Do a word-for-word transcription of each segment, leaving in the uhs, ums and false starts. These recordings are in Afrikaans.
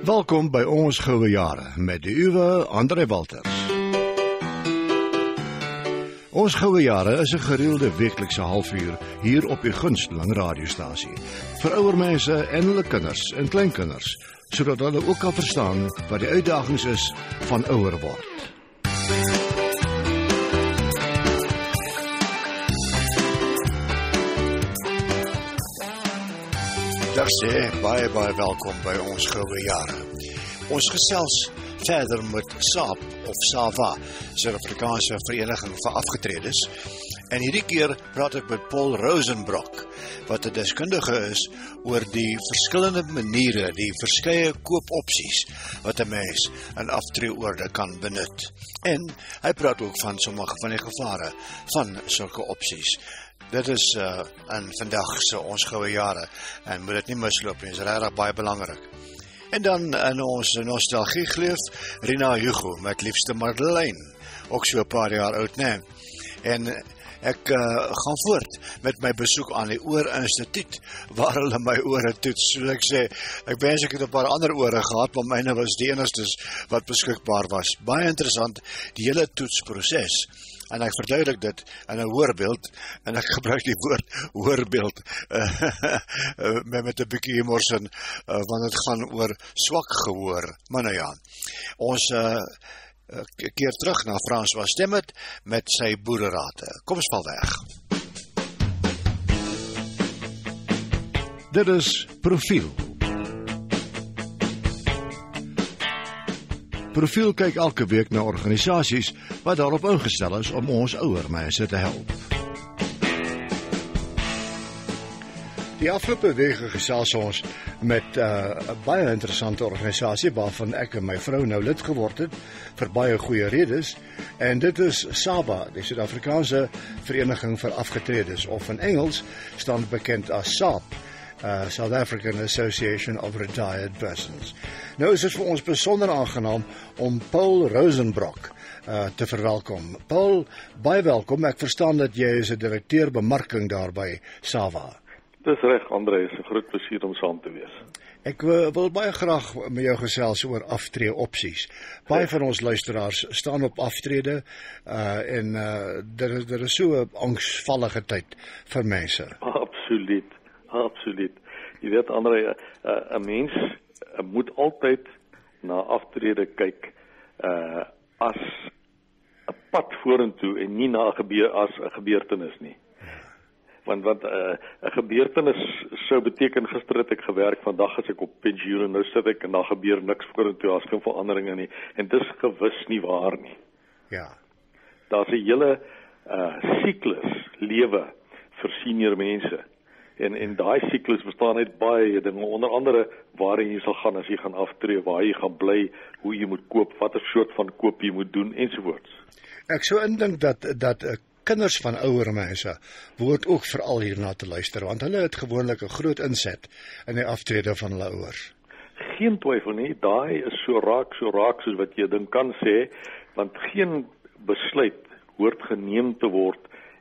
Welkom by ons goue jare met die uwe André Walters. Ons goue jare is 'n gereelde weeklikse halfuur hier op die gunsteling radiostasie vir ouer mense en hulle kinders en kleinkinders, sodat hulle ook kan verstaan wat die uitdagings is van ouer word. Dag sê, baie baie welkom by ons goue jare. Ons gesels verder met S A P of SAVA, Suid-Afrikaanse Vereniging vir Afgetredes. En hierdie keer praat ek met Paul Rosenbrock, wat 'n deskundige is oor die verskillende maniere, die verskeie koopopsies wat 'n mens in aftreeoorde kan benut. En hy praat ook van sommige van die gevare van sulke opsies. Dit is uh, in vandag se ons goue jare en moet dit nie misloop nie, is regtig baie belangrik. En dan in ons nostalgie geleef, Rina Hugo met Liefste Madeleine, ook so 'n paar jaar oud, né? En ek uh, gaan voort met my besoek aan die Oor-Instituut, waar hulle my ore toets. So ek sê, ek wens ek het 'n paar ander ore gehad, maar myne was die enigstes wat beskikbaar was. Baie interessant, die hele toetsproses. En ek verduidelik dit in 'n hoorbeeld, en ek gebruik die woord hoorbeeld uh, met, met 'n bietjie humorsin, uh, want dit gaan oor swak gehoor. Maar nou ja, ons uh, keer terug na François Stemmet met sy boererate. Kom ons val weg. Dit is Profiel. Profiel kyk elke week na organisasies wat daarop ingestel is om ons ouer mense te help. Die afgelope week gesels ons met 'n uh, baie interessante organisasie waarvan ek en my vrou nou lid geword het vir baie goeie redes, en dit is SAVA, die Suid-Afrikaanse Vereniging vir Afgetredes, of in Engels staan bekend as S A P. Uh, South African Association of Retired Persons. Nou is dit vir ons besonder aangenaam om Paul Rosenbrock uh, te verwelkom. Paul, baie welkom. Ek verstaan dat jy is 'n direkteur bemarking daar by SAVA. Dis reg, André, is 'n groot plesier om saam te wees. Ek wil, wil baie graag met jou gesels oor aftree opsies. Baie ja. van ons luisteraars staan op aftrede uh, en uh, dit is, dit is so 'n angsvallige tyd vir mense. Absoluut. Absoluut. Jy weet, André, 'n mens moet altyd na aftrede kyk uh, as 'n pad vorentoe en nie na 'n gebeur as 'n gebeurtenis nie. Want want 'n uh, gebeurtenis sou beteken gister het ek gewerk, vandag is ek op pensioen en nou sit ek en daar gebeur niks vorentoe, as geen veranderinge nie. En dis gewis nie waar nie. Ja. Daar's 'n hele uh, siklus lewe vir senior mense. En, en daai siklus bestaan uit baie dinge, onder andere waarin jy sal gaan as jy gaan aftree, waar jy gaan bly, hoe jy moet koop, wat 'n soort van koop jy moet doen, ensovoorts. Ek sou indink dat, dat uh, kinders van ouer mense behoort ook veral hierna te luister, want hulle het gewoonlik 'n groot inset in die aftrede van hulle ouers. Geen twyfel nie, daai is so raak, so raak soos wat jy dink kan sê, want geen besluit hoort geneem te word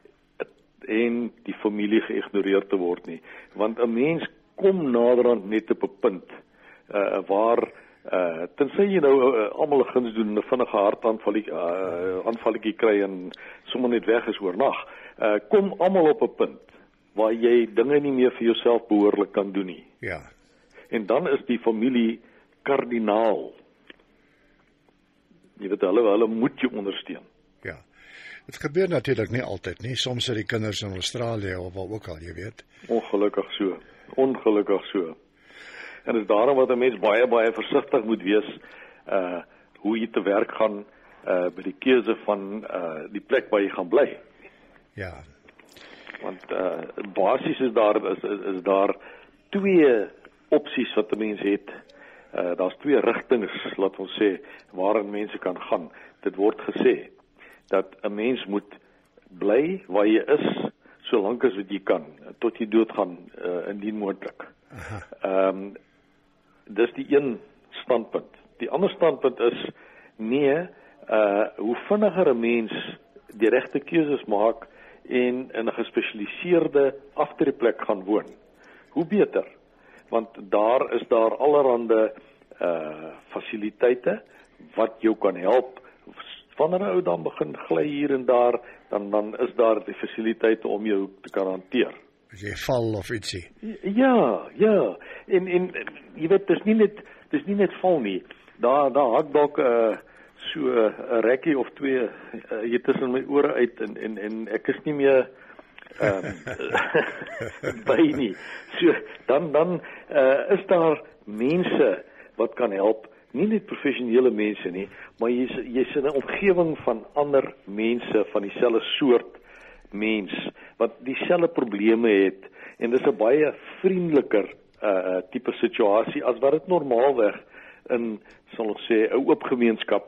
en die familie geïgnoreer te word nie. Want 'n mens kom naderhand net op 'n punt uh, waar, uh, tensy jy nou uh, almal 'n guns doen en 'n vinnige hartaanvalletjie uh, aanvalletjie kry en sommer net weg is oornag, uh, kom almal op 'n punt waar jy dinge nie meer vir jouself behoorlik kan doen nie. Ja. En dan is die familie kardinaal. Jy weet, hulle, hulle moet jou ondersteun. Ja. Het gebeur natuurlik nie altyd nie. Soms sit die kinders in Australië of waar ook al, jy weet. Ongelukkig so. Ongelukkig so. En dit is daarom wat 'n mens baie baie versigtig moet wees uh hoe jy te werk gaan uh by die keuse van uh die plek waar jy gaan bly. Ja. Want uh basies is daar is, is, is daar twee opsies wat 'n mens het. Uh daar's twee rigtings, laat ons sê, waarin mense kan gaan. Dit word gesê dat 'n mens moet bly waar jy is, solank as wat jy kan, tot jy doodgaan, uh, indien moontlik. Ehm um, dis die een standpunt. Die ander standpunt is, nee, uh, hoe vinniger 'n mens die regte keuses maak en in 'n gespesialiseerde aftreeplek gaan woon, hoe beter. Want daar is daar allerhande uh fasiliteite wat jou kan help. Wanneer 'n ou dan begin gly hier en daar, dan dan is daar die fasiliteite om jou te kan hanteer. As jy val of ietsie. Ja, ja. En en jy weet dis nie net dis nie net val nie. Daar daar hak dalk 'n uh, so 'n uh, rekkie of twee uh, hier tussen my ore uit en en en ek is nie meer ehm um, by nie. So dan dan uh, is daar mense wat kan help. Nie net professionele mense nie, maar jy's jy's in 'n omgewing van ander mense van dieselfde soort mens wat dieselfde probleme het en dis 'n baie vriendeliker uh tipe situasie as wat dit normaalweg in sal ons sê 'n oop gemeenskap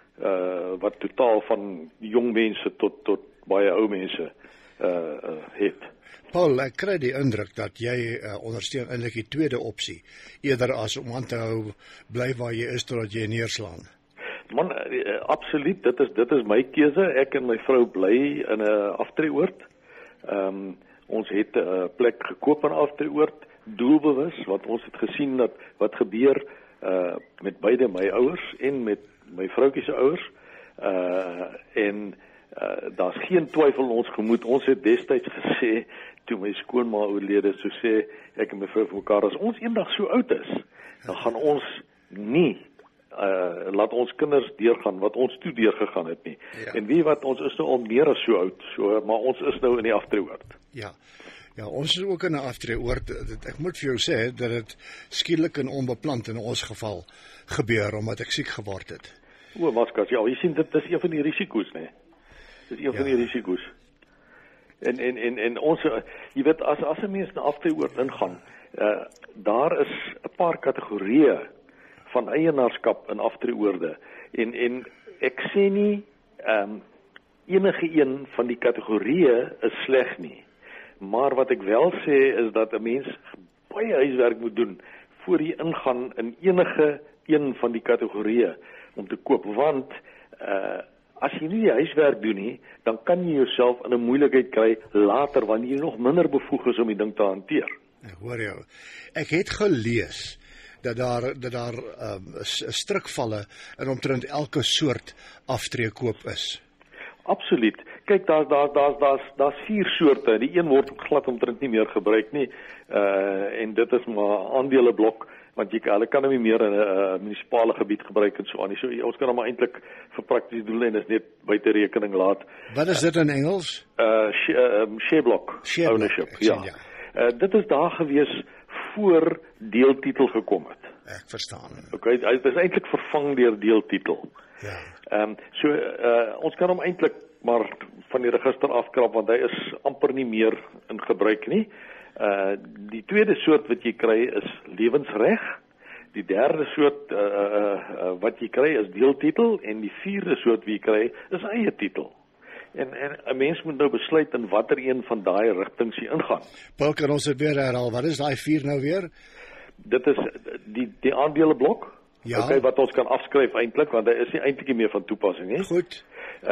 uh wat totaal van jong mense tot tot baie ou mense uh, uh het. Paul, ek kry die indruk dat jy uh, ondersteun eintlik die tweede opsie, eerder as om aan te hou bly waar jy is totdat jy neerslaan. Man, uh, absoluut, dit is dit is my keuse. Ek en my vrou bly in 'n aftreeoord. Ehm um, ons het 'n uh, plek gekoop in 'n aftreeoord, doelbewus, want ons het gesien dat wat gebeur uh met beide my ouers en met my vroutjie se ouers. Uh en uh, daar's geen twyfel in ons gemoed. Ons het destyds gesê toe my skoonma oorlede, so sê ek en my vrou vir mekaar, as ons eendag so oud is, dan gaan ons nie uh, laat ons kinders deurgaan wat ons toe deurgegaan het nie. Ja. En wie wat, ons is nou al meer as so oud, so, maar ons is nou in die aftreeoord. Ja. Ja, ons is ook in 'n aftreeoord. Ek moet vir jou sê dat dit skielik en onbepland in ons geval gebeur omdat ek siek geword het. O, Maskas, ja, jy sien dit is een van die risiko's, né? Dis een ja. van die risiko's. En en en en ons, jy weet, as as 'n mens na aftreeoord ingaan, uh, daar is 'n paar kategorieë van eienaarskap in aftreeoorde. En en ek sê nie ehm um, enige een van die kategorieë is sleg nie. Maar wat ek wel sê is dat 'n mens baie huiswerk moet doen voor jy ingaan in enige een van die kategorieë om te koop, want uh, as jy nie die huiswerk doen nie, dan kan jy jouself in 'n moeilikheid kry later wanneer jy nog minder bevoeg is om die ding te hanteer. Ek hoor jou. Ek het gelees dat daar dat daar um, strikvalle in omtrent elke soort aftreekoop is. Absoluut. Kyk, daar daar daar daar's daar's vier soorte. Die een word glad omtrent nie meer gebruik nie. Uh en dit is maar aandeleblok, want jy hulle kan hom nie meer in 'n uh, munisipale gebied gebruik en so aan nie. So ons kan hom maar eintlik vir praktiese doele en is net buite rekening laat. Wat is dit in Engels? Uh share, um, share block share ownership. Block, ja. Sien, ja. Uh, dit is daar gewees voor deeltitel gekom het. Ek verstaan. Okay, dit is eintlik vervang deur deeltitel. Ja. Ehm um, so uh, ons kan hom eintlik maar van die register afkrap want hy is amper nie meer in gebruik nie. Uh die tweede soort wat jy kry is lewensreg. Die derde soort uh, uh, uh, wat jy kry is deeltitel en die vierde soort wat jy kry is eie titel. En en 'n mens moet nou besluit in watter een van daai rigtings jy ingaan. Paul, kan ons dit weer herhaal? Wat is daai vier nou weer? Dit is die die aandeleblok. Ja. Okay, wat ons kan afskryf eintlik want hy is nie eintlik meer van toepassing nie. Goed.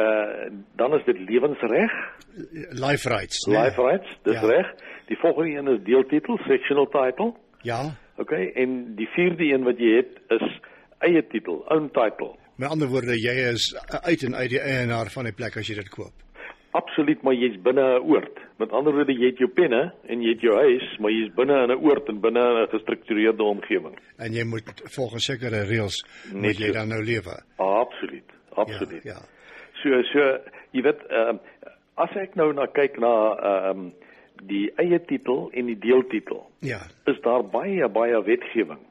Uh dan is dit lewensreg. Life rights. Nee. Life rights, dis ja. reg. Die volgende een is deeltitel, sectional title. Ja. Okay, en die vierde een wat jy het is eie titel, own title. Met ander woorde, jy is uit en uit die eienaar van die plek as jy dit koop. Absoluut, maar jy's binne 'n oord. Met ander woorde, jy het jou penne en jy het jou huis, maar jy's binne in 'n oord en binne 'n gestruktureerde omgewing. En jy moet volgens sekere reëls moet jy dan nou lewe. Absoluut, absoluut. Ja, ja. So so jy weet, uh, as ek nou na kyk na ehm um, die eie titel en die deeltitel. Ja. Is daar baie baie wetgewing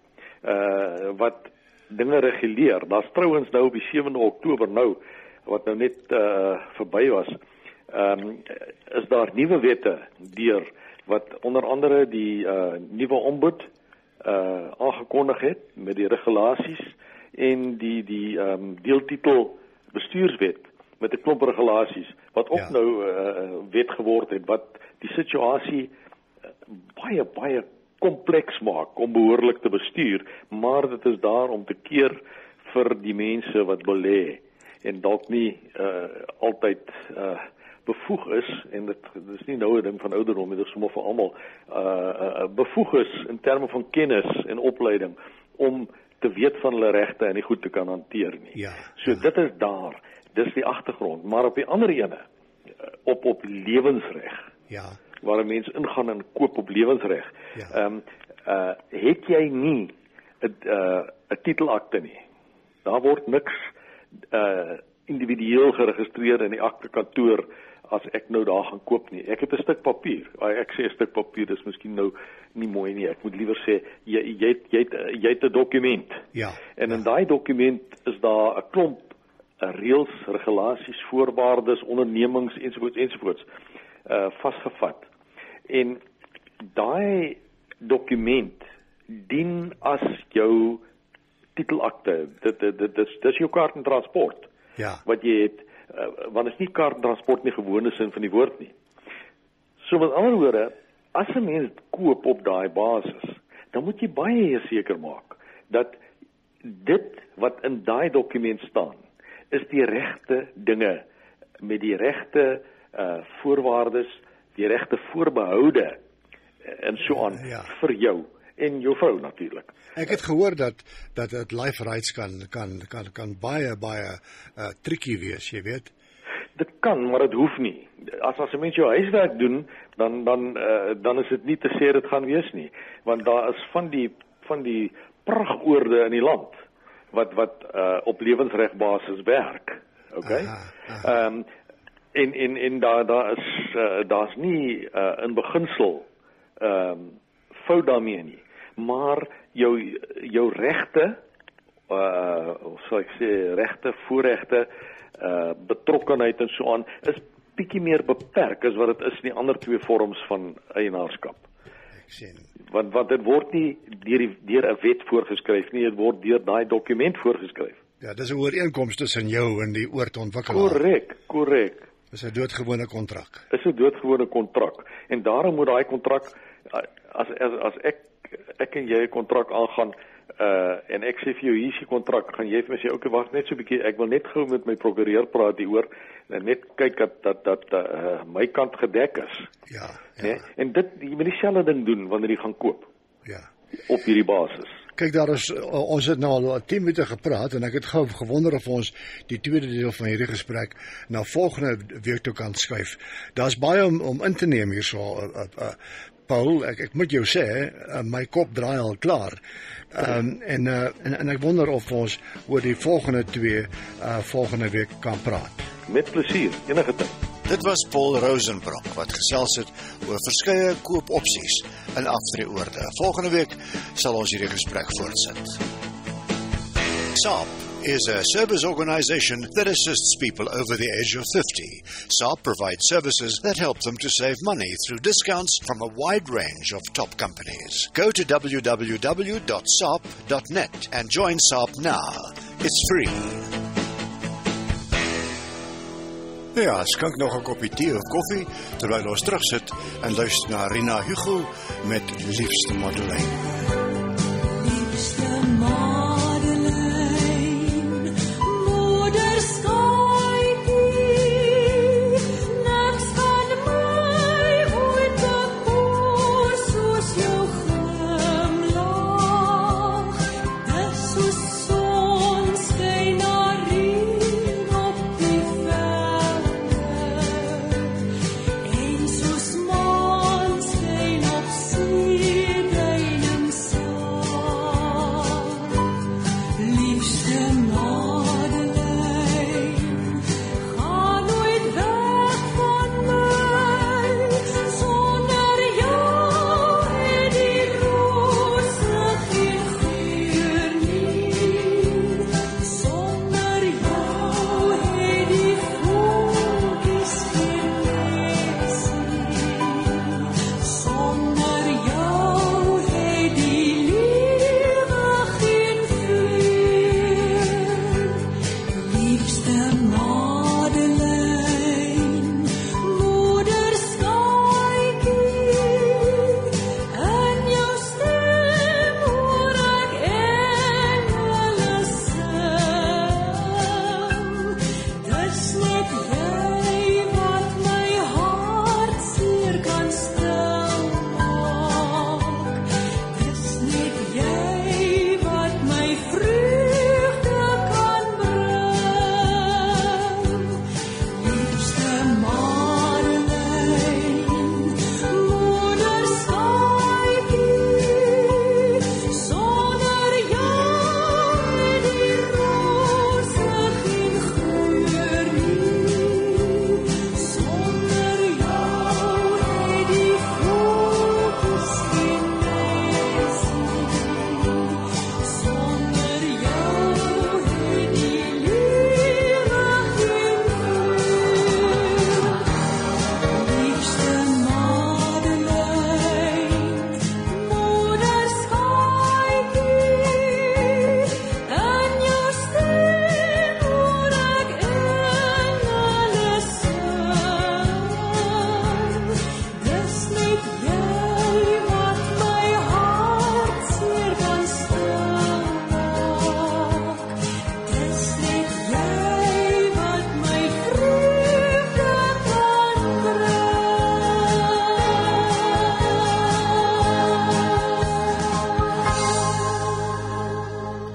uh wat dinge reguleer. Daar's trouens nou op die sewende Oktober nou wat nou net uh verby was. Ehm um, is daar nuwe wette deur wat onder andere die uh nuwe ombud uh aangekondig het met die regulasies en die die ehm um, deeltitel bestuurswet met 'n klomp regulasies wat ook ja. nou uh, wet geword het wat die situasie uh, baie baie kompleks maak om behoorlik te bestuur, maar dit is daar om te keer vir die mense wat belê en dalk nie uh, altyd uh, bevoeg is en dit, dit is nie nou 'n ding van ouderdom, dit is sommer vir almal uh, uh, bevoeg is in terme van kennis en opleiding om te weet van hulle regte en nie goed te kan hanteer nie. Ja, so ja. dit is daar, dis die agtergrond, maar op die ander ene, op op lewensreg, Ja. waar 'n mens ingaan en koop op lewensreg, Ja. ehm um, uh, het jy nie 'n uh, 'n titelakte nie. Daar word niks uh, individueel geregistreer in die aktekantoor as ek nou daar gaan koop nie. Ek het 'n stuk papier. Ek sê 'n stuk papier, dis miskien nou nie mooi nie. Ek moet liewer sê jy jy het, jy het, jy het 'n dokument. Ja. En in ja. daai dokument is daar 'n klomp uh, reëls, regulasies, voorwaardes, ondernemings ensovoorts ensovoorts uh vasgevat. En daai dokument dien as jou titelakte. Dit dit dit dis dis jou kaart en transport. Ja. Wat jy het, uh, want is nie kaart en transport nie gewone sin van die woord nie. So met ander woorde, as 'n mens koop op daai basis, dan moet jy baie seker maak dat dit wat in daai dokument staan, is die regte dinge met die regte uh voorwaardes, die regte voorbehoude en so aan Ja. vir jou en jou vrou natuurlik. Ek het gehoor dat dat dit life rights kan kan kan kan baie baie uh, tricky wees, jy weet. Dit kan, maar dit hoef nie. As as 'n mens jou huiswerk doen, dan dan uh, dan is dit nie te sê dit gaan wees nie, want daar is van die van die pragoorde in die land wat wat uh, op lewensregbasis werk. Okay? Ehm um, en en en daar daar is uh, daar's nie uh, in beginsel ehm um, fout daarmee nie, maar jou jou regte uh of sou ek sê regte, voorregte, uh betrokkenheid en so aan is bietjie meer beperk as wat dit is in die ander twee vorms van eienaarskap. Ek sien. Want want dit word nie deur die deur 'n wet voorgeskryf nie, dit word deur daai dokument voorgeskryf. Ja, dis 'n ooreenkoms tussen jou en die oortontwikkelaar. Korrek, korrek. Dis 'n doodgewone kontrak. Is 'n doodgewone kontrak en daarom moet daai kontrak as as as ek ek en jy 'n kontrak aangaan uh en ek sê vir jou hier is die kontrak, gaan jy vir my sê okay, wag net so 'n bietjie, ek wil net gou met my prokureur praat hieroor en net kyk dat dat dat uh, my kant gedek is. Ja. Ja. Nee? En dit jy moet dieselfde ding doen wanneer jy gaan koop Ja. op hierdie basis. Kyk, daar is uh, ons het nou al tien minute gepraat en ek het gou gewonder of ons die tweede deel van hierdie gesprek na volgende week toe kan skuif. Daar's baie om om in te neem hierso. Uh, uh, Paul, ek ek moet jou sê, uh, my kop draai al klaar. Ehm um, en, uh, en en ek wonder of ons oor die volgende twee uh, volgende week kan praat. Met plesier, enige tyd. Dit was Paul Rosenbrock wat gesels het oor verskeie koopopsies in aftreeoorde. Volgende week sal ons hierdie gesprek voortsit. S A P is a service organization that assists people over the age of fifty. S A P provides services that help them to save money through discounts from a wide range of top companies. Go to w w w dot s a p dot net and join S A P now. It's free. Ja, skink nog 'n koppie tee of koffie terwyl ons terugsit en luister na Rina Hugo met Liefste Madeleine. Liefste Madeleine, moeder skaaitjie, niks van my ooit bekoor soos jou glimlach. Dis soos sonskyn na reën op die velde, en soos maan skyn op see duin en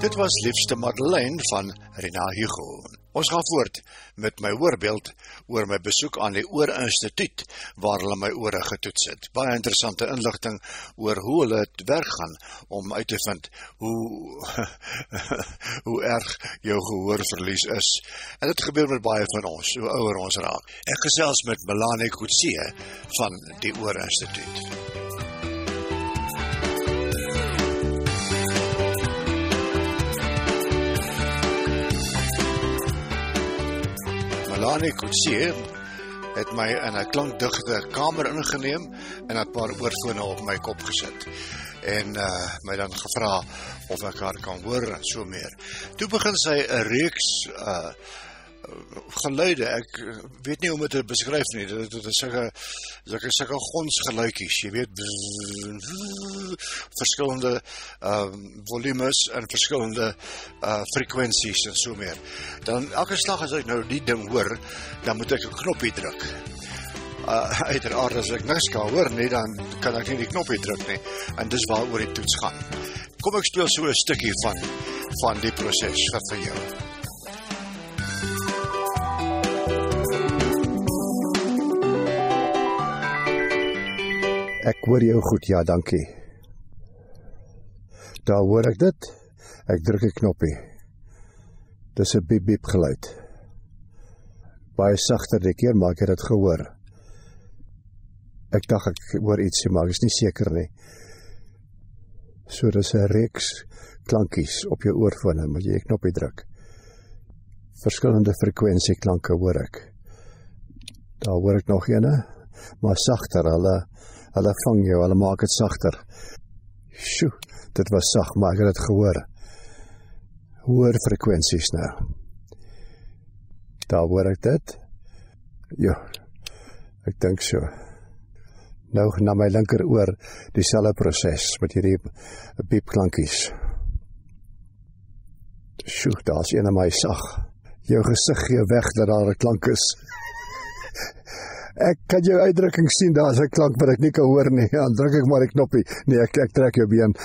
Dit was Liefste Madeleine van Rina Hugo. Ons gaan voort met my hoorbeeld oor my besoek aan die Oorinstituut waar hulle my ore getoets het. Baie interessante inligting oor hoe hulle het werk gaan om uit te vind hoe hoe erg jou gehoorverlies is. En dit gebeur met baie van ons, hoe ouer ons raak. Ek gesels met Melanie Kutsie van die Oorinstituut. Melanie Kutsie het my in 'n klankdigte kamer ingeneem en 'n paar oorfone op my kop gesit. En uh, my dan gevra of ek haar kan hoor en so meer. Toe begin sy 'n reeks uh, geluide, ek weet nie hoe om dit te beskryf nie, dit, dit is sulke sulke sulke gonsgeluidjies, jy weet, verskillende uh, volumes en verskillende uh, frekwensies en so meer. Dan elke slag as ek nou die ding hoor, dan moet ek 'n knoppie druk. Uh, uiteraard as ek niks kan hoor nie, dan kan ek nie die knoppie druk nie, en dis waaroor die toets gaan. Kom ek speel so 'n stukkie van, van die proses vir jou. Ek hoor jou goed, ja, dankie. Daar hoor ek dit. Ek druk 'n knoppie. Dis 'n biep biep geluid. Baie sagter die keer, maar ek het dit gehoor. Ek dink ek hoor ietsie, maar ek is nie seker nie. So dis 'n reeks klankies op jou oorfone, moet jy 'n knoppie druk. Verskillende frekwensieklanke hoor ek. Daar hoor ek nog ene, maar sagter, hulle Hulle vang jou, hulle maak het sagter. Sjoe, dit was sag, maar ek het het gehoor. Hoor frekwensies nou. Daar hoor ek dit. Ja, ek dink so. Nou na my linker oor, dieselfde proses, met hierdie piepklankies. Sjoe, daar is een aan my sag. Jou gesig gee weg dat daar 'n klank is. Ek kan jou uitdrukking sien, daar is 'n klank wat ek nie kan hoor nie, dan druk ek maar die knoppie. Nee, ek, ek trek jou been.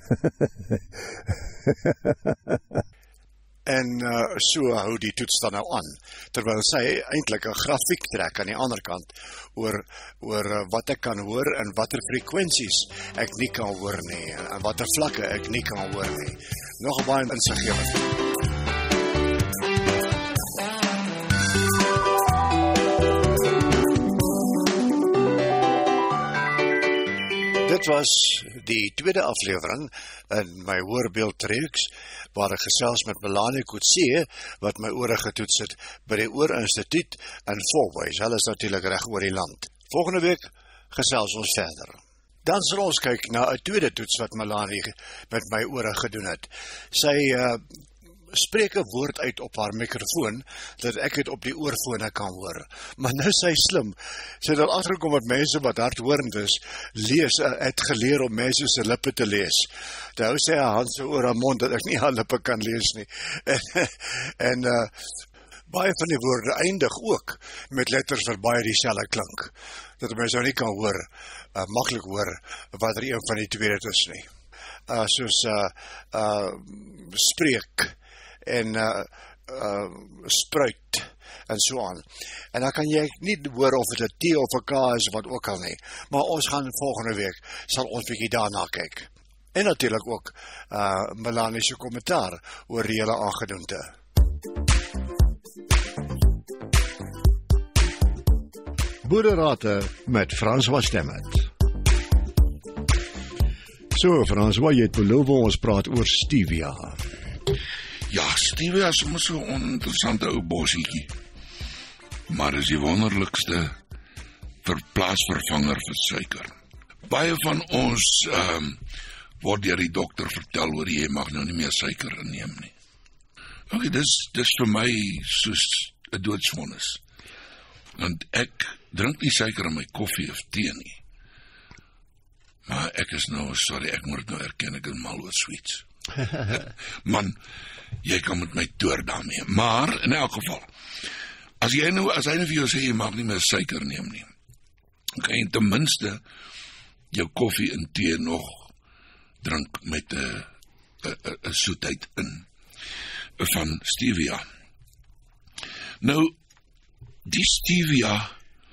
En uh, so hou die toets dan nou aan, terwyl sy eintlik 'n grafiek trek aan die ander kant, oor, oor uh, wat ek kan hoor en watter frekwensies ek nie kan hoor nie, en watter vlakke ek nie kan hoor nie. Nog baie insiggewend. Dit was die tweede aflewering in my hoorbeeldreeks, waar ek gesels met Melanie Kutsie, wat my ore getoets het by die Oorinstituut in Volwys. Hulle is natuurlik reg oor die land. Volgende week gesels ons verder. Dan sal ons kyk na 'n tweede toets wat Melanie met my ore gedoen het. Sy uh, spreek 'n woord uit op haar mikrofoon, dat ek het op die oorfone kan hoor. Maar nou sy slim, sy het al agtergekom wat mense wat hardhoorend is, lees, het geleer om mense se lippe te lees. Toe hou sy haar hand so oor haar mond, dat ek nie haar lippe kan lees nie. En, en uh, baie van die woorde eindig ook met letters wat baie dieselfde klink, dat mense nou nie kan hoor, uh, maklik hoor, wat er een van die twee dit is nie. Uh, soos uh, uh, spreek, en uh, uh, spruit, en so aan. En dan kan jy nie hoor of het 'n T of 'n K is, wat ook al nie. Maar ons gaan volgende week, sal ons bietjie daarna kyk. En natuurlik ook uh, Melanie se kommentaar oor die hele aangedoente. Boerderate met François Stemmet. So, François, jy het beloof ons praat oor stevia. Ja, stevia is soms so 'n oninteressante ou bossietjie. Maar is die wonderlikste verplaasvervanger vir suiker. Baie van ons um, word deur die dokter vertel oor jy mag nou nie meer suiker inneem nie. Ok, dis, dis vir my soos 'n doodsvonnis. Want ek drink nie suiker in my koffie of tee nie. Maar ek is nou, sorry, ek moet nou erken, ek is mal oor sweets. Man, jy kan met my toer daarmee. Maar, in elk geval, as jy nou, as hy nou vir jou sê, jy mag nie meer suiker neem nie, kan jy ten minste jou koffie en tee nog drink met 'n 'n soetheid in van stevia. Nou die stevia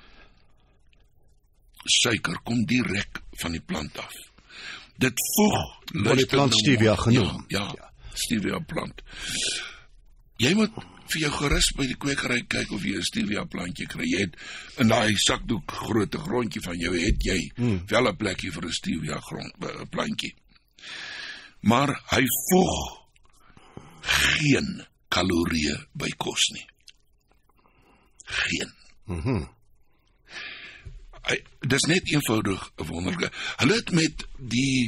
suiker kom direk van die plant af. Dit voeg Word die plant stevia genoem? Ja, ja, stevia plant. Jy moet vir jou gerus by die kwekery kyk of jy 'n stevia plantjie kry. Jy het in daai sakdoek grootte grondjie van jou het jy hmm. wel 'n plekkie vir 'n stevia grond, 'n plantjie. Maar hy voeg geen kalorieë by kos nie. Geen. Mhm. Hy, dis net eenvoudig 'n wonderlike. Hulle het met die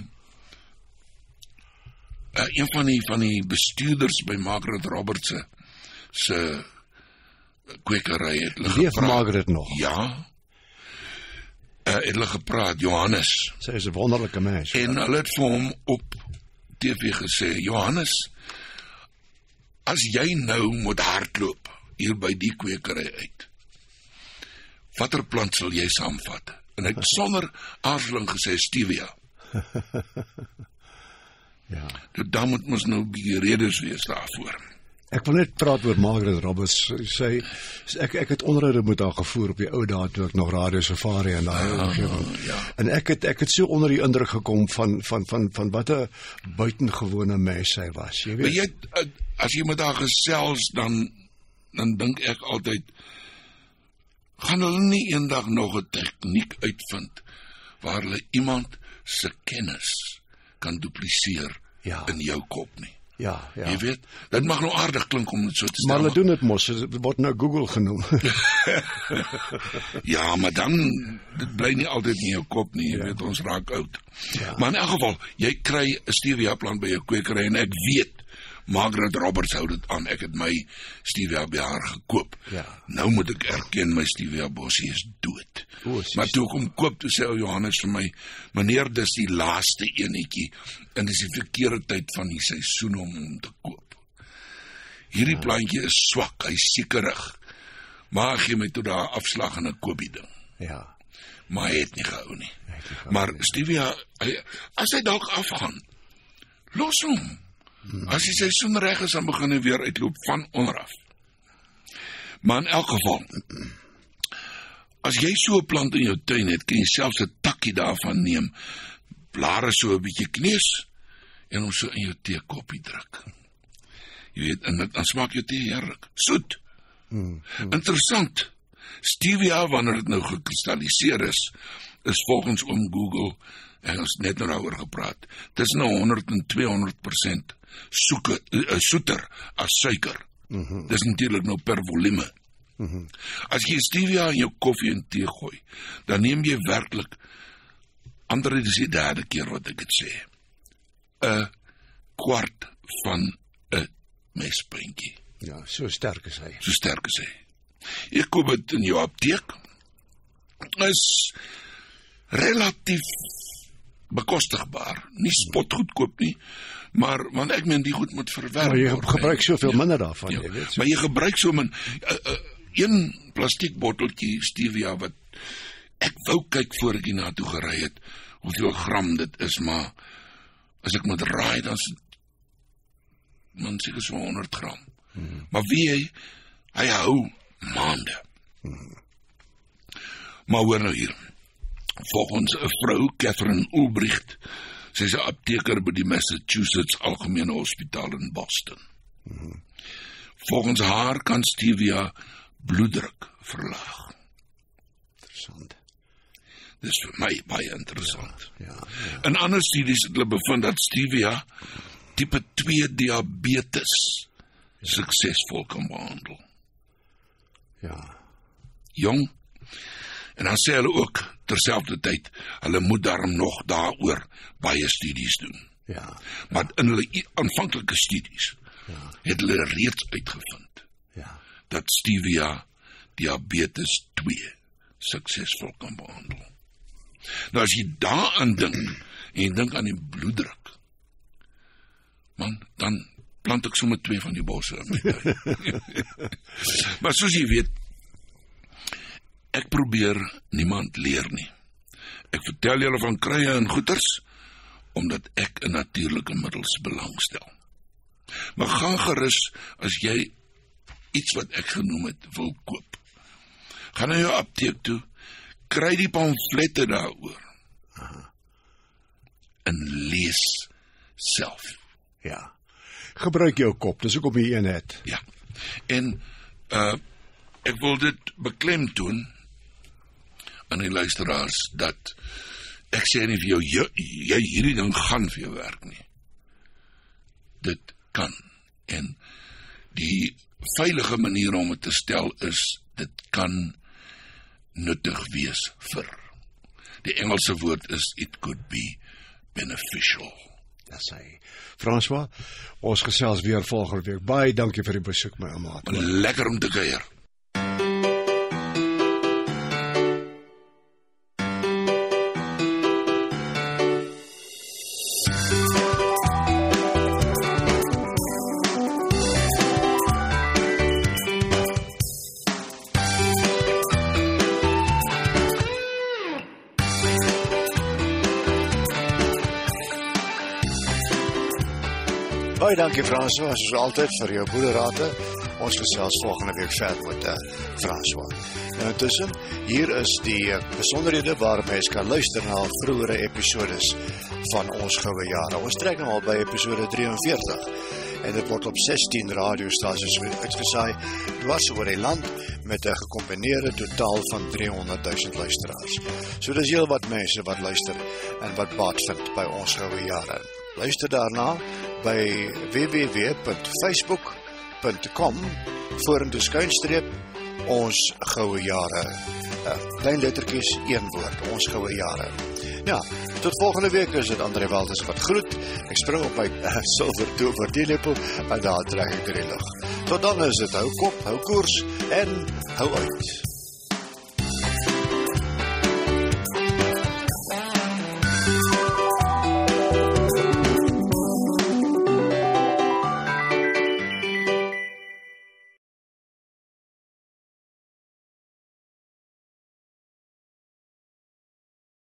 uh, een van die van die bestuurders by Margaret Roberts se se kwekery het hulle Leef gepraat. Margaret nog? Ja. Uh, het hulle gepraat, Johannes. Sy is 'n wonderlike mens. En hulle het vir hom op T V gesê, Johannes, as jy nou moet hardloop hier by die kwekery uit, watter plant sal jy saamvat? En hy het sonder aarzeling gesê stevia. Ja. Dan moet ons nou 'n bietjie redes wees daarvoor. Ek wil net praat oor Margaret Roberts. Sy ek ek het onderhoude met haar gevoer op die ou dae toe ek nog Radio Safari en daai omgewing. Ja. En ek het ek het so onder die indruk gekom van van van van wat 'n buitengewone mens sy was. Jy Maar weet. jy as jy met haar gesels dan dan dink ek altyd gaan hulle nie eendag nog 'n tegniek uitvind waar hulle iemand se kennis kan dupliseer Ja. in jou kop nie. Ja, ja. Jy weet, dit mag nou aardig klink om dit so te stel. Maar hulle doen dit mos, dit word nou Google genoem. Ja, maar dan dit bly nie altyd in jou kop nie, jy ja. weet ons raak oud. Ja. Maar in elk geval, jy kry 'n stevia plant by jou kwekery en ek weet Margaret Roberts hou dit aan. Ek het my stevia by haar gekoop. Ja. Nou moet ek erken my stevia bossie is dood. O, maar toe ek hom koop, toe sê ou Johannes vir my, meneer, dis die laaste enetjie en dis die verkeerde tyd van die seisoen om hom te koop. Hierdie ja. plantjie is swak, hy's sekerig. Maar gee my toe daar afslag en ek koop die ding. Ja. Maar hy het nie gehou nie. Maar stevia, hy, as hy dalk afgaan, los hom. Hmm. As die seisoen reg is, dan begin hy weer uitloop van onderaf. Maar in elk geval, as jy so 'n plant in jou tuin het, kan jy selfs 'n takkie daarvan neem, blare so 'n bietjie kneus en hom so in jou teekoppie druk. Jy weet, en dan smaak jou tee heerlik, soet. Hmm. Hmm. Interessant. Stevia, wanneer dit nou gekristalliseer is, is volgens oom Google, en ons net nou daaroor gepraat, tussen honderd en tweehonderd persent soeke, uh, soeter as suiker. Mm-hmm. Dis natuurlik nou per volume. Mm-hmm. As jy stevia in jou koffie en tee gooi, dan neem jy werklik, ander dis die derde keer wat ek het sê, 'n kwart van 'n mespuntjie. Ja, so sterk is hy. So sterk is hy. Jy koop dit in jou apteek. Is relatief bekostigbaar. Nie spotgoedkoop nie, maar want ek meen die goed moet verwerk Maar jy word, gebruik soveel ja. minder daarvan, Ja. jy weet. So. Maar jy gebruik so min uh, uh, een plastiek botteltjie stevia wat ek wou kyk voor ek hierna toe gery het hoeveel gram dit is, maar as ek moet raai dan is dit man seker so honderd gram. Hmm. Maar wie hy hy hou maande. Hmm. Maar hoor nou hier. Volgens 'n vrou, Catherine Ulbricht, sy is 'n apteker by die Massachusetts Algemene Hospitaal in Boston. Mm-hmm. Volgens haar kan stevia bloeddruk verlaag. Interessant. Dis vir my baie interessant. Ja, ja. In ander studies het hulle bevind dat stevia tipe twee diabetes ja. suksesvol kan behandel. Ja. Jong. En dan sê hulle ook terselfdertyd, hulle moet daarom nog daaroor baie studies doen. Ja. Maar in hulle aanvanklike studies ja. het hulle reeds uitgevind ja. dat stevia diabetes twee suksesvol kan behandel. Nou as jy daaraan dink en jy dink aan die bloeddruk, man, dan plant ek sommer twee van die bosse in my tuin. Maar soos jy weet, ek probeer niemand leer nie. Ek vertel julle van krye en goeters omdat ek in natuurlike middels belangstel. Maar gaan gerus as jy iets wat ek genoem het wil koop. Gaan na jou apteek toe, kry die pamflette daaroor. Aha. En lees self. Ja. Gebruik jou kop, dis ook op die een het. Ja. En uh, ek wil dit beklemtoon aan die luisteraars dat ek sê nie vir jou, jy, jy hierdie ding gaan vir jou werk nie. Dit kan. En die veilige manier om het te stel is, dit kan nuttig wees vir. Die Engelse woord is, it could be beneficial. Dat sê François, ons gesels weer volgende week. Baie dankie vir die besoek, my ouma. Lekker om te kuier. Baie dankie François, soos altyd vir jou goeie rade. Ons gesels volgende week verder met uh, François. Nou intussen, hier is die uh, besonderhede waar mens kan luister na vroegere episodes van ons goue jare. Ons trek nou al by episode drieënveertig en dit word op sestien radiostasies uitgesaai dwars oor die land met 'n gekombineerde totaal van driehonderdduisend luisteraars. So dis heel wat mense wat luister en wat baat vind by ons goue jare. Luister daarna by w w w punt facebook punt com vorentoe skuinstreep ons goue jare. Uh, klein lettertjies, een woord, ons goue jare. Ja, tot volgende week is dit André Walters wat groet. Ek spring op my uh, silver toe vir die lepel en daar trek ek die lug. Tot dan is dit hou kop, hou koers en hou uit.